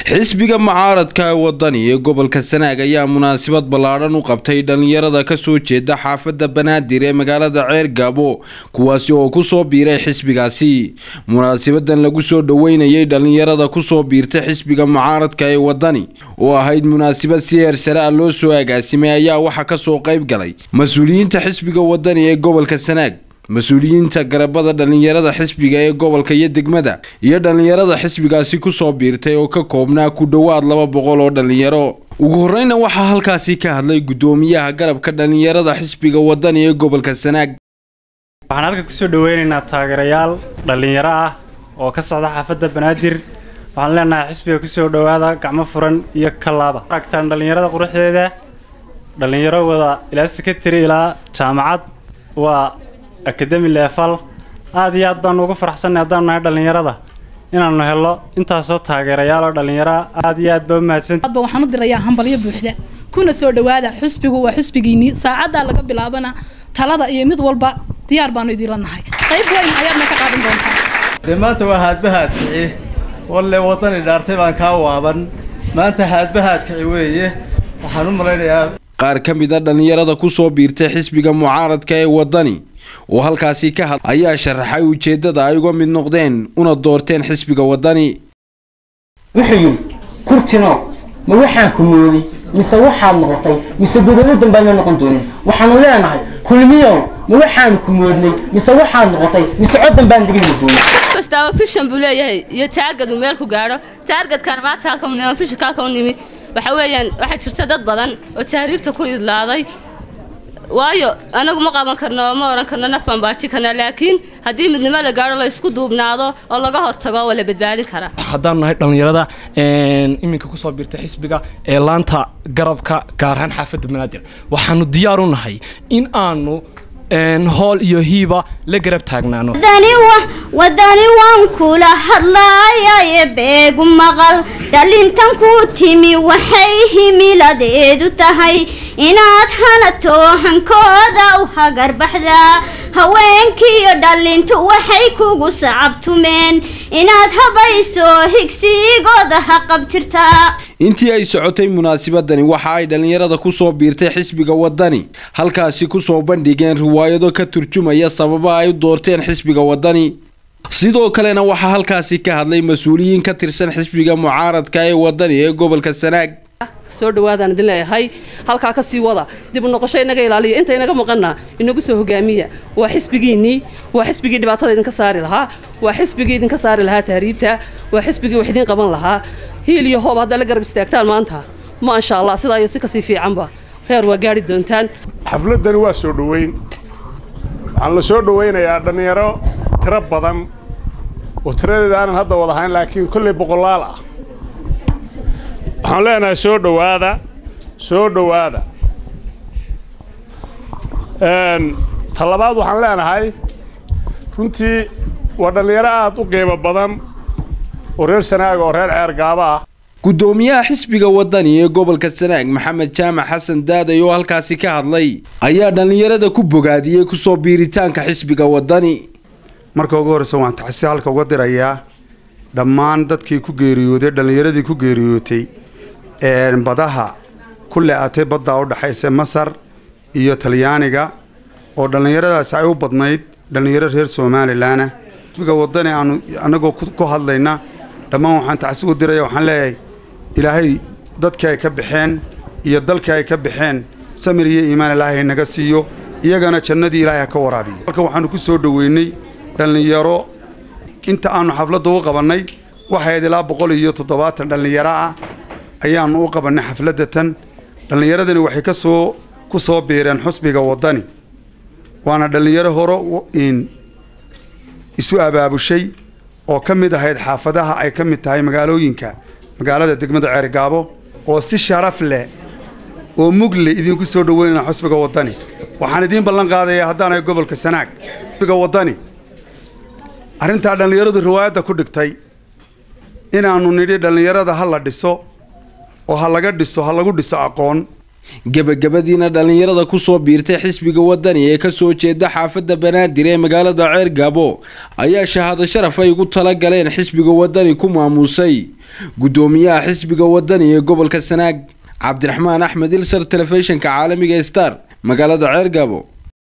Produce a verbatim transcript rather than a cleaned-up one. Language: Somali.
xisbiga mucaaradka wadani ee gobolka Sanaag ayaa munaasabad ballaaran u qabtay dhalinyarada ka soo jeeda xaafadda Banaadir ee magaalada Ceergaabo kuwaasi oo ku soo biiray xisbigaasi. Munaasabadan lagu soo dhaweynayay dhalinyarada ku soo biirtay xisbiga mucaaradka ee wadani oo ahayd munaasabad si heer sare ah loo soo agaasimay ayaa waxa ka soo qayb galay mas'uuliyiinta xisbiga wadani ee gobolka Sanaag, mas'uuliyiinta garabada dhalinyarada xisbiga ee gobolka iyo degmada iyo dhalinyarada xisbigaasi ku soo biirtay oo ka koobnaa ku dhawaad laba boqol oo dhalinyaro. ugu horreynna waxa halkaasi ka hadlay gudoomiyaha garabka dhalinyarada xisbiga wadani ee gobolka Sanaag. waxaan halka ku soo dhaweynaynaa taageerayaal dhalinyaro ah oo ka socda xaafadda Banaadir. waxaan leenahay xisbiga ku soo dhawaada gacmo furan iyo kalaaba. aragtaan dhalinyarada quruxdeeda, dhalinyaro wada ilaa secretary ilaa jaamacad waa academy level. aad iyo aad baan ugu faraxsanahay haddaan nahay dhalinyarada inaanu helo intaasoo taageerayaal oo dhalinyaro aad iyo aad baa mahadsan. hadba waxaan u dirayaa hambalyo buuxda kuna soo dhawaada xisbigu waa xisbigiini saacada laga bilaabana talada iyo mid walba diyaar baan idin lanahay. qayb weyn ayaad ka qaadan doontaa. maanta waa haadbahaadkii walle wadani dhaartay baan ka waaban maanta haadbahaadkii weeye. waxaan u maleynayaa qaar ka mid ah dhalinyarada ku soo biirtay xisbiga mucaaradka ee wadani oo halkaasi ka hadlay ayaa sharaxay ujeedada ay uga mid noqdeen una doorteen xisbiga wadani. wuxuu kurtino ma waxaan ku mooday mise waxaad noqotay mise gudoomiyadan baan noqon doonin. waxaan leenahay kulmiyo ma waxaan ku moodnay mise waxaad noqotay mise codan baan digin doonin. kastaaba fishan buu leeyahay iyo taagad uu meel ku gaaro. taagad-kan maanta halka uu fishan ka ka nimi waxa weeyaan waxa jirta dad badan oo taariikhda ku idlaaday. waayo anagu ma qaban karno ma oran karno nafan baaji kana laakiin hadii midnimo la gaaro la isku duubnaado oo laga hortago wala badbaadin kara. haddaan nahay dhalinyarada een iminka ku soo biirtay xisbiga ee laanta garabka gaar ahaan xaafadda Banaadir waxaanu diyaar u nahay in aanu een hool iyo hiiba la garab taagnaano. wadani wa wadani waan kula hadlaayay beegu maqal dhalintan ku timi waxay himiladeedu tahay inaad hanato hankooda u hagar baxda. haweenkiyo dhalintu waxay kugu sacabtumeen inaad habayso higsigooda ha qabtirtaa. intii ay socotay munaasabadani waxa ay dhalinyarada ku soo biirtay xisbiga wadani halkaasi ku soo bandhigeen riwaayado ka turjumaya sababaha ay u doorteen xisbiga wadani. sidoo kalena waxa halkaasi ka hadlay mas'uuliyiin ka tirsan xisbiga mucaaradka ee wadani ee gobolka Sanaag. soo dhawaadaan idin leeyahay halka ka sii wada dib u noqosho inaga ilaaliyo inta inaga maqana inagu soo hogaamiya. waa xisbigiini waa xisbigii dhibaatada idin ka saari lahaa waa xisbigii idin ka saari lahaa taariibta waa xisbigii wax idin qaban lahaa. hiil iyo hoob hadda la garab istaagtaan maanta ma insha Allah sidaa iyo si ka sii fiicanba heer waa gaari doontaan. xafladani waa soo dhaweyn waxaan la soo dhaweynayaa dhalinyaro tiro badan oo tiradeeda aan hadda wada hayn laakiin kulli boqolaal ah. waxaan leenahay soo dhawaada soo dhawaada. een talabaad waxaan leenahay runtii waa dhalinyaro aad u qiimo badan oo reer Sanaag oo reer Ceergaabo ah. gudoomiyaha xisbiga wadani ee gobolka Sanaag Maxamed Jaamac Xasan Daaday oo halkaasi ka hadlay ayaa dhalinyarada ku bogaadiyay ku soo biiritaanka xisbiga wadani. marka ugu horeysa waan taxsi halka uga dirayaa dhammaan dadkii ku geeriyooday dhalinyaradii ku geeriyootay ee badaha kulli aatay badda u dhaxaysa Masar iyo Talyaaniga oo dhalinyaradaas ay u badnayd dhalinyaro reer Soomaaliland ah. xisbiga wadani aanu anagoo ku hadlayna dhammaan waxaan taxsi u dirayaa waxaan leeyahay ilaahay dadkii ay ka baxeen iyo dalkii ay ka baxeen samir iyo iimaan ilaahay naga siiyo iyagana jannadii ilaahay ka waraabiyo. halka waxaanu ku soo dhaweynay dhalinyaro inta aanu xafladda u qabanay waxay ilaa boqol iyo toddobaatan dhalinyaro ah ayaanu u qabanay xafladatan. dhalinyaradani waxay ka soo ku soo biireen xisbiga wadani waana dhalinyaro hore in isu abaabushay oo ka mid ahayd xaafadaha ay ka mid tahay magaalooyinka magaalada degmada Ceergaabo oo si sharaf leh oo mugle idinku soo dhaweynaa xisbiga wadani. waxaan idin ballan qaadayaa haddaan ay gobolka Sanaag xisbiga wadani arinta dhalinyaradu riwaayada ku dhigtay inaanu nidhi dhalinyarada ha la dhiso oo ha laga dhiso ha lagu dhiso aqoon. gabagabadiina dhalinyarada kusoo biirtay xisbiga wadani ee kasoo jeeda xaafada Banaadir ee magaalada Ceergabo ayaa shahaado sharaf ay ugu tala galeen xisbiga wadani ku maamusay gudoomiyaha xisbiga wadani ee gobolka Sanaag Cabdiraxmaan Axmed Ilsar telefishinka caalamiga Star magaalada Ceergabo.